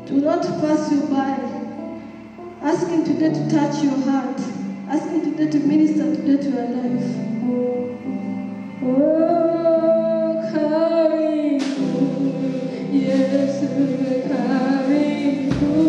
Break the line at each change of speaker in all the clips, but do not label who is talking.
to not pass you by. Ask him today to touch your heart. Ask him today to minister today to your life. Oh, karibu, Yesu karibu.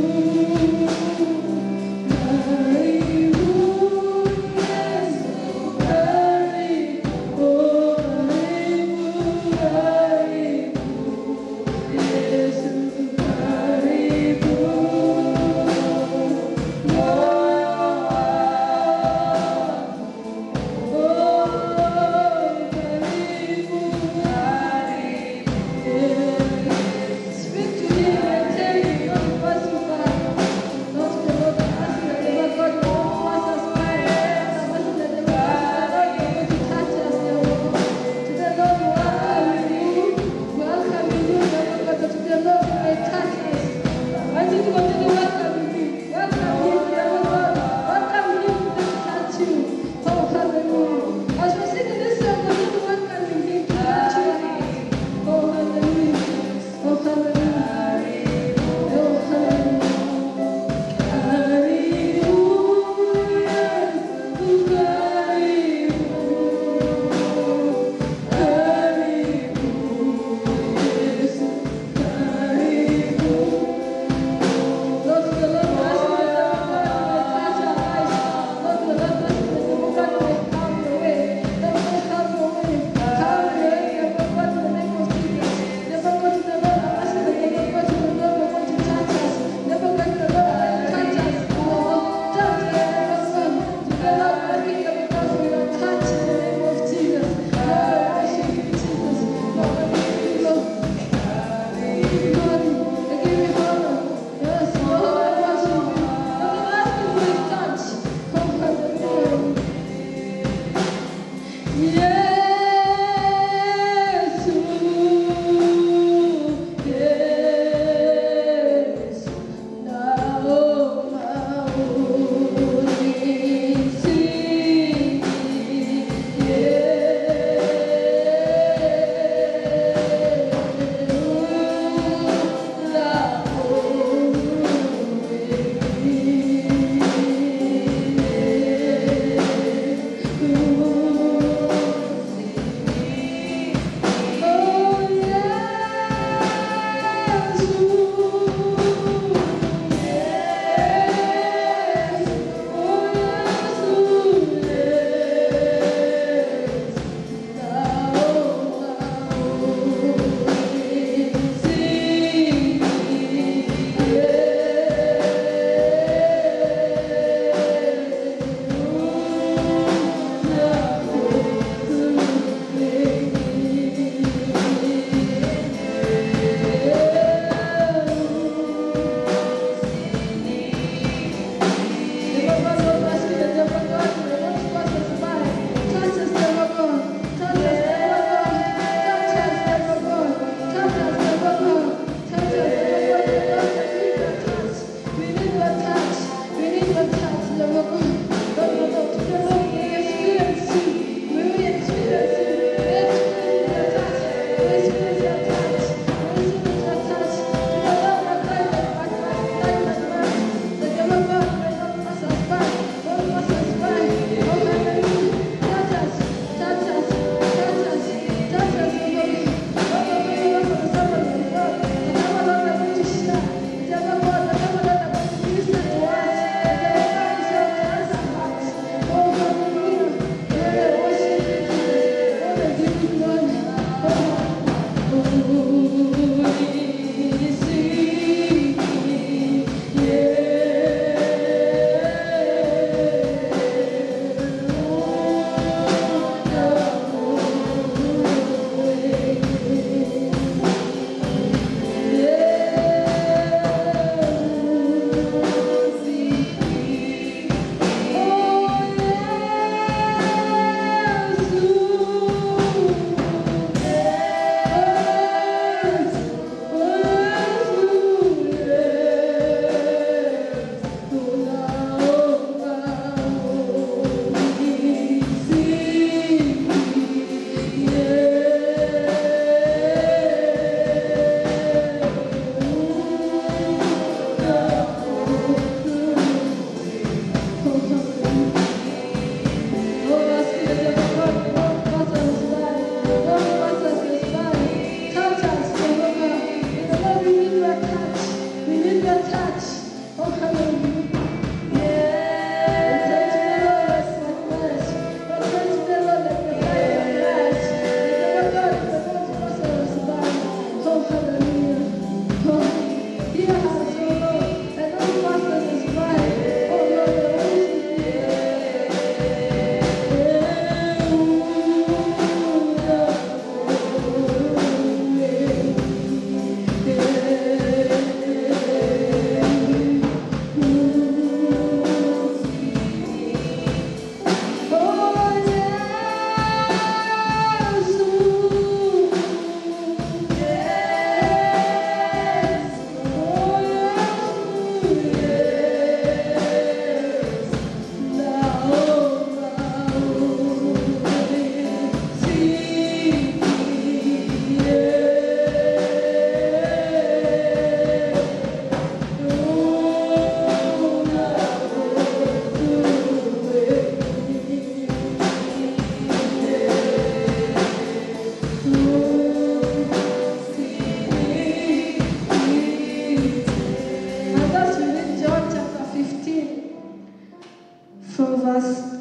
verse.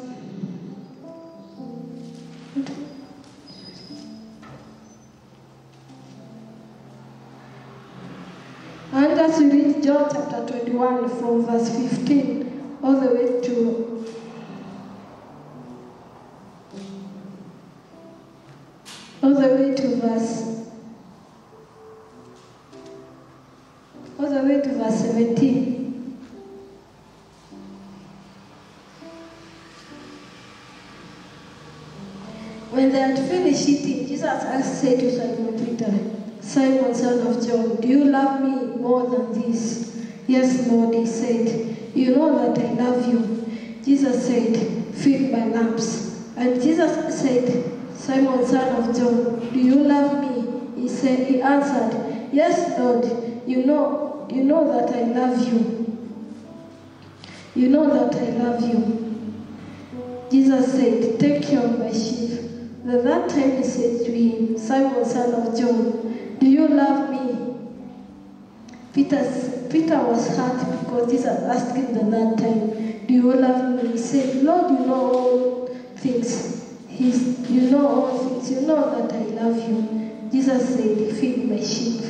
I want us to read John chapter 21 from verse 15 all the way to verse 17. When they had finished eating, Jesus said to Simon Peter, "Simon, son of John, do you love me more than this?" "Yes, Lord," he said. "You know that I love you." Jesus said, "Feed my lambs." And Jesus said, "Simon, son of John, do you love me?" He answered, "Yes, Lord, you know that I love you. You know that I love you." Jesus said, "Take care of my sheep." At that time he said to him, "Simon, son of John, do you love me?" Peter was hurt because Jesus asked him the third time, "Do you love me?" He said, "Lord, you know all things. You know all things. You know that I love you." Jesus said, "Feed my sheep."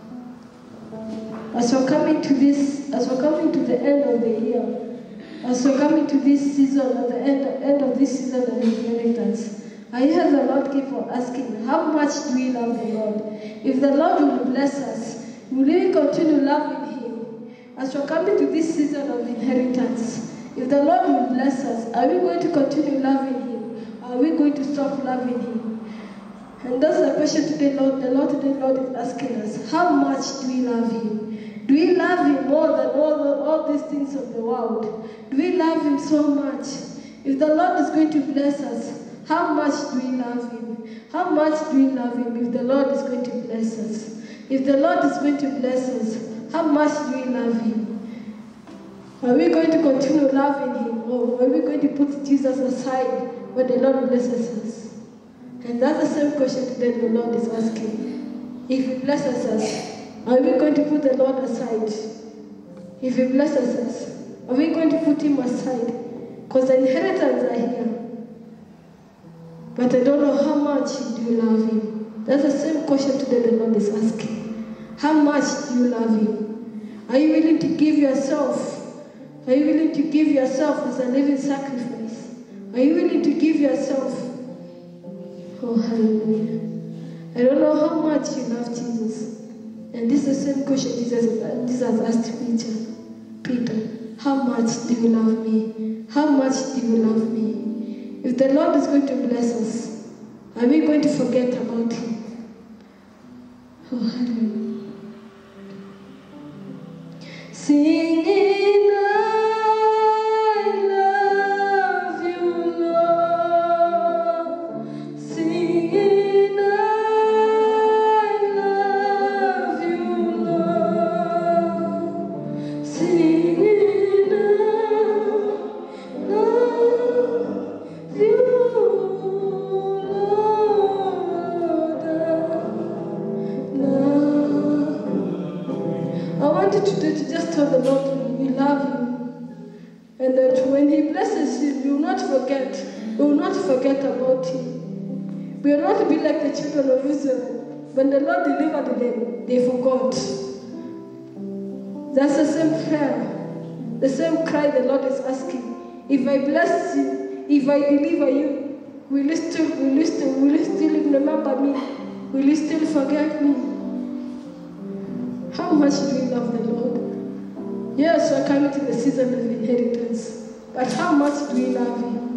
As we're coming to the end of the year, as we're coming to this season, at the end of this season of inheritance, I heard the Lord keep on asking, how much do we love the Lord? If the Lord will bless us, will we continue loving Him? As we're coming to this season of inheritance, if the Lord will bless us, are we going to continue loving Him? Are we going to stop loving Him? And that's the question today, Lord. The Lord is asking us, how much do we love Him? Do we love Him more than all these things of the world? Do we love Him so much? If the Lord is going to bless us, how much do we love Him? How much do we love Him if the Lord is going to bless us? If the Lord is going to bless us, how much do we love Him? Are we going to continue loving Him, or are we going to put Jesus aside when the Lord blesses us? And that's the same question today the Lord is asking. If He blesses us, are we going to put the Lord aside? If He blesses us, are we going to put Him aside? Because the inheritance are here. But I don't know how much do you love Him. That's the same question today the Lord is asking. How much do you love Him? Are you willing to give yourself? Are you willing to give yourself as a living sacrifice? Are you willing to give yourself? Oh, hallelujah. I don't know how much you love Jesus. And this is the same question Jesus asked Peter. How much do you love me? How much do you love me? If the Lord is going to bless us, are we going to forget about Him? Oh, hallelujah. Singing, I love you, Lord. Singing, I love you, Lord. Singing, I love you, Lord. I want you today to just tell the Lord we love Him, and that when He blesses you, we will not forget. We will not forget about Him. We will not be like the children of Israel. When the Lord delivered them, they forgot. That's the same prayer, the same cry the Lord is asking. If I bless you, if I deliver you, will you still remember me? Will you still forget me? How much do we love the Lord? Yes, we're coming to the season of inheritance, but how much do we love Him?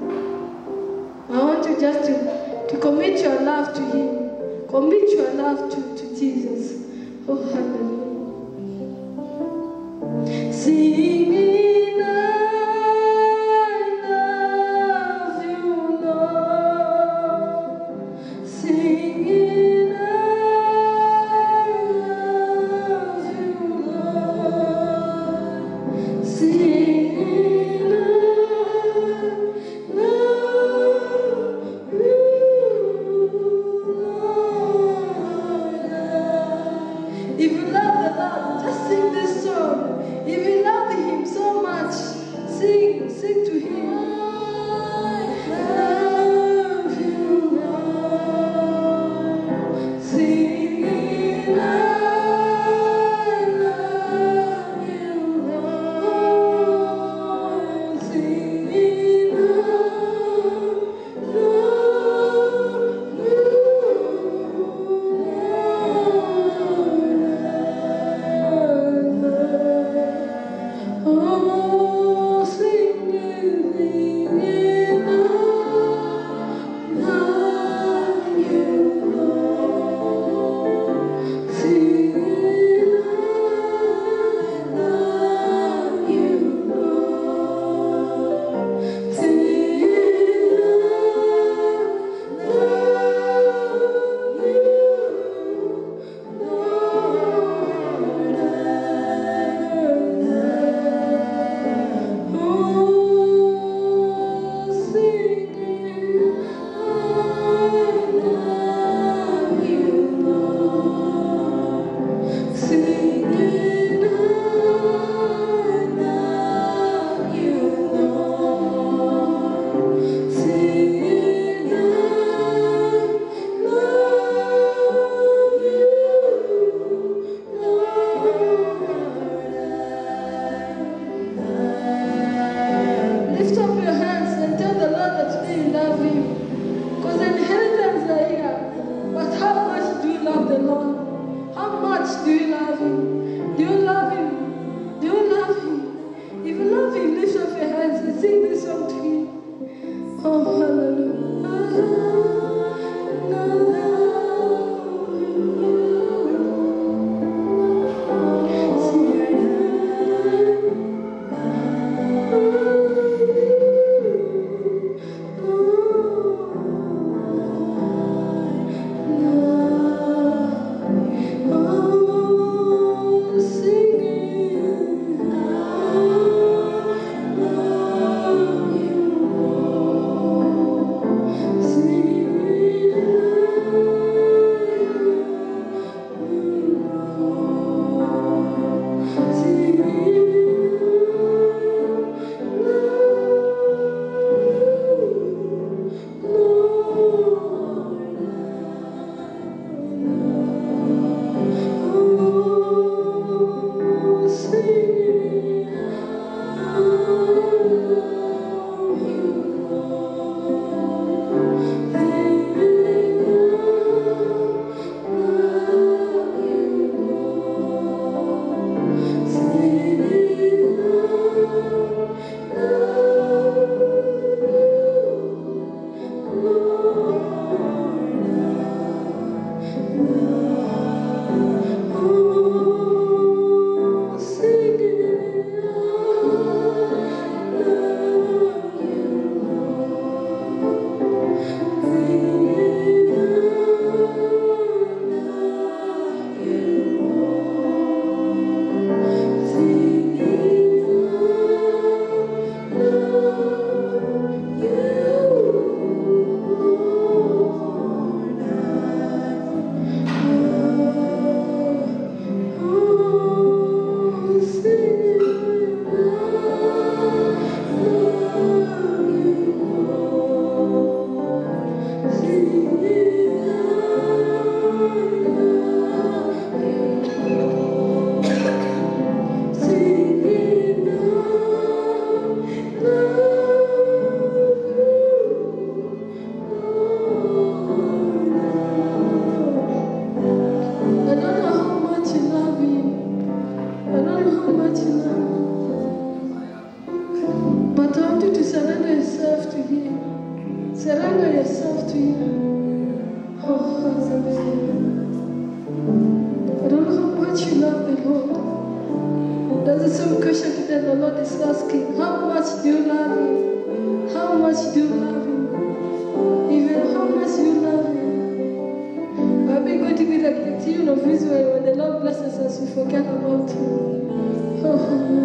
I want you just to commit your love to Him. Commit your love to Jesus. Oh, hallelujah. Singing, I love you, Lord. Singing, I love you, Lord. Singing, I love you, Lord. If you love the Lord, just sing this song. If you love Him so Surrender yourself to Him. Oh, hallelujah. I don't know how much you love the Lord. That's the same question today the Lord is asking. How much do you love Him? How much do you love Him? Even how much do you love Him? I've been going to be like the children of Israel. When the Lord blesses us, we forget about Him. Oh,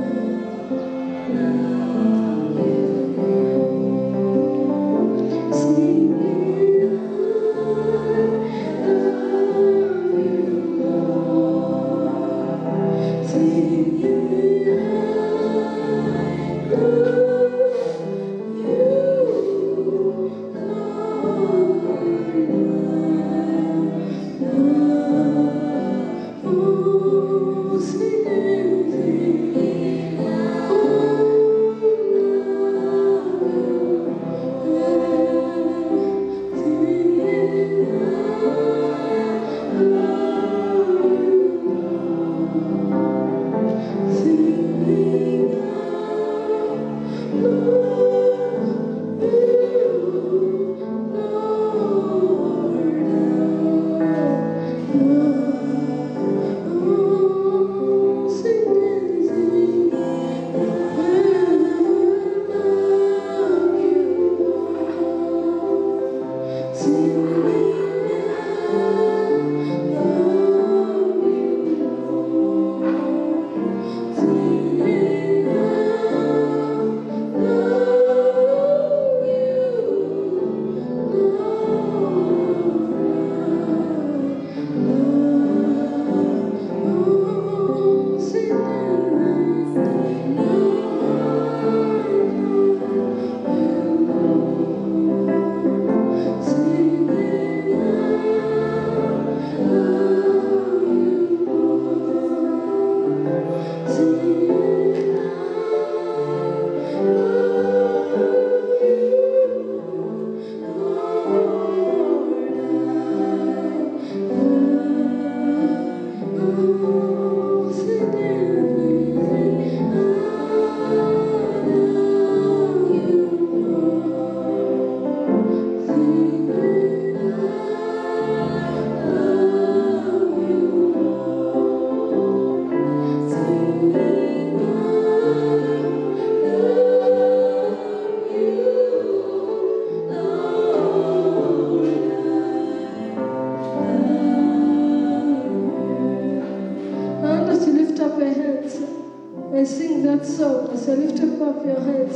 and sing that song as I lift up your hands.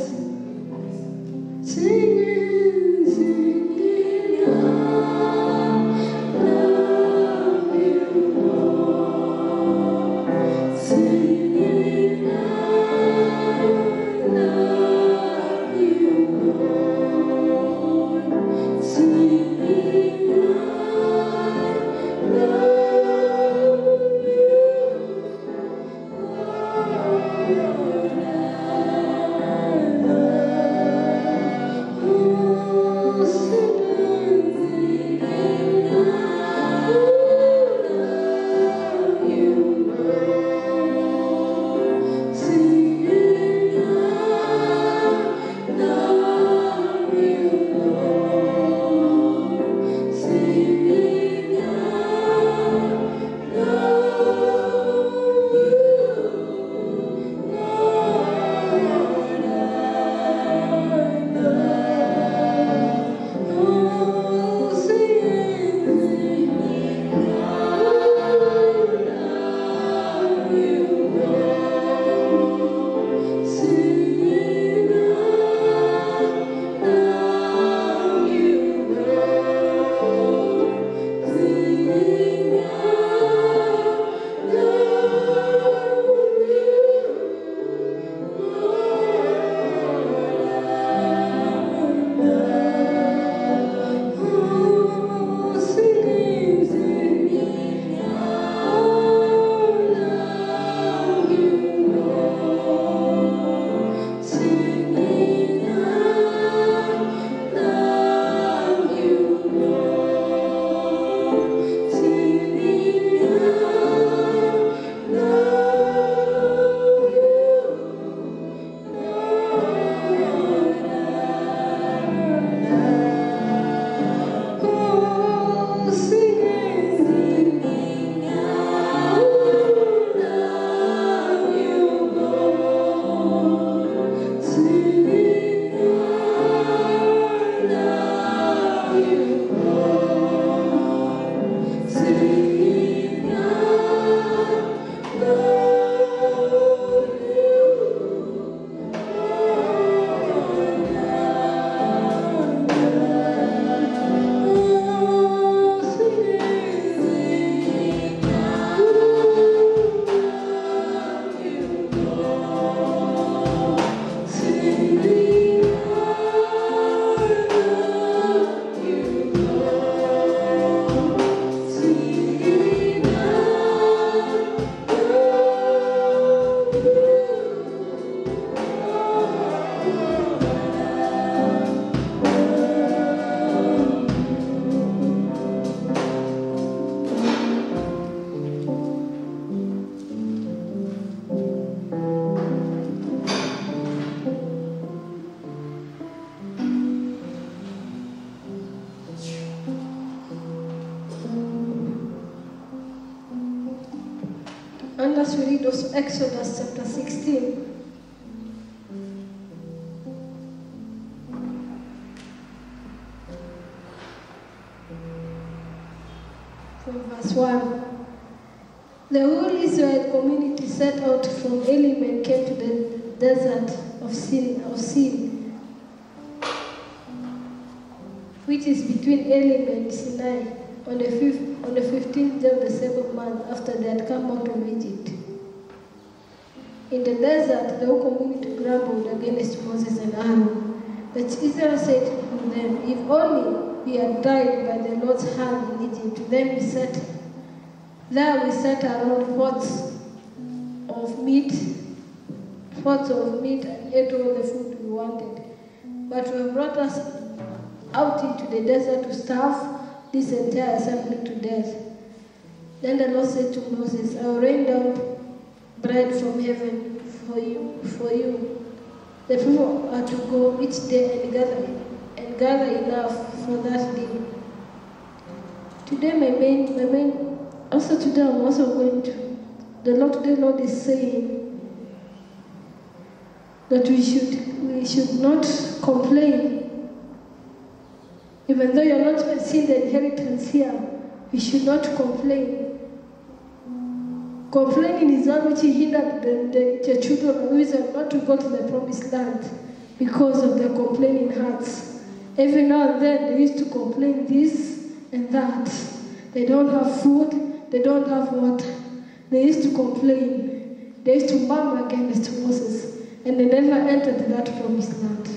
Singing, singing, I love you, Lord. Singing, I love you, Lord. Singing, I love you. Oh, us to read also Exodus chapter 16. From verse 1. The whole Israel community set out from Elim and came to the desert of Sin, which is between Elim and Sinai, on the 15th day of the 7th month after they had come out of Egypt. In the desert, the whole community grumbled against Moses and Aaron. But Israel said to them, "If only we had died by the Lord's hand in Egypt, then we sat around pots of meat and ate all the food we wanted. But you have brought us out into the desert to starve this entire assembly to death." Then the Lord said to Moses, "I will rain down bread from heaven for you. The people are to go each day and gather enough for that day. Today I'm also going to, the Lord is saying that we should not complain. Even though you're not seeing the inheritance here, we should not complain. Complaining is that which hindered the children of Israel not to go to the promised land because of their complaining hearts. Every now and then they used to complain this and that. They don't have food, they don't have water. They used to complain. They used to murmur against Moses, and they never entered that promised land.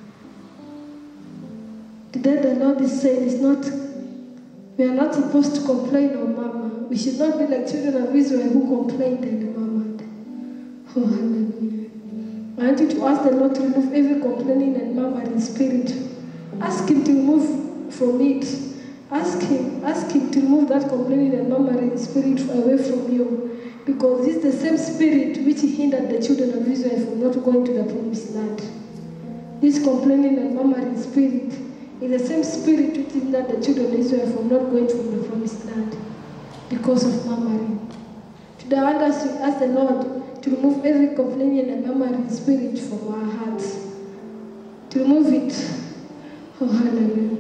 Today the Lord is saying we are not supposed to complain or murmur. We should not be like children of Israel who complained and murmured. Oh, hallelujah. I want you to ask the Lord to remove every complaining and murmuring spirit. Ask Him to remove from it. Ask Him to remove that complaining and murmuring spirit away from you. Because this is the same spirit which hindered the children of Israel from not going to the promised land. This complaining and murmuring spirit is the same spirit which hindered the children of Israel from not going to the promised land because of murmuring. Today I want us to ask the Lord to remove every complaining and murmuring spirit from our hearts. To remove it. Oh, hallelujah.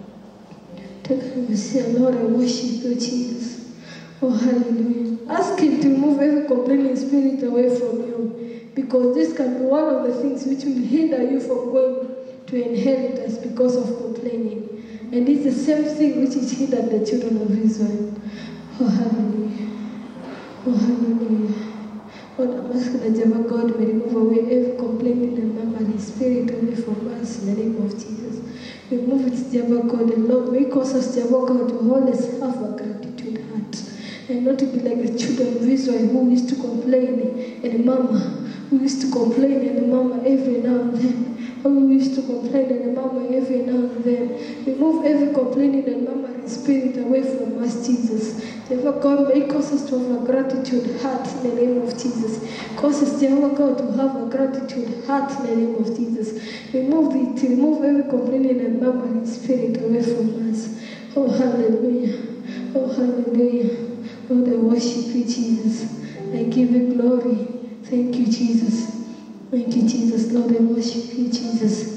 Take a say, Lord, I worship you, Jesus. Oh, hallelujah. Ask Him to remove every complaining spirit away from you, because this can be one of the things which will hinder you from going to inheritance because of complaining. And it's the same thing which is hindered the children of Israel. Oh, hallelujah. Oh, hallelujah. Lord, I'm asking that Jehovah God may remove away every complaining and murmuring spirit away from us in the name of Jesus. Remove it, Jehovah God, and Lord, may cause us, Jehovah God, to always have a gratitude heart, and not to be like the children of Israel who used to complain and murmur, who used to complain and murmur every now and then. Who used to complain and murmur every now and then. Remove every complaining and murmuring spirit away from us, Jesus. Jehovah God, may cause us to have a gratitude heart in the name of Jesus. Cause us, Jehovah God, to have a gratitude heart in the name of Jesus. Remove every complaining and murmuring spirit away from us. Oh, hallelujah. Oh, hallelujah. Lord, I worship you, Jesus. I give you glory. Thank you, Jesus. Thank you, Jesus. Lord, I worship you, Jesus.